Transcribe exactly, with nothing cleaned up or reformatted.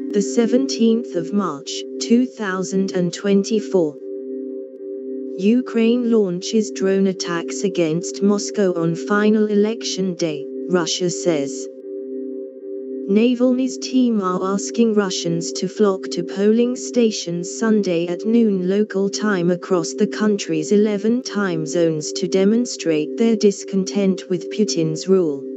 The seventeenth of March, two thousand twenty-four. Ukraine launches drone attacks against Moscow on final election day, Russia says. Navalny's team are asking Russians to flock to polling stations Sunday at noon local time across the country's eleven time zones to demonstrate their discontent with Putin's rule.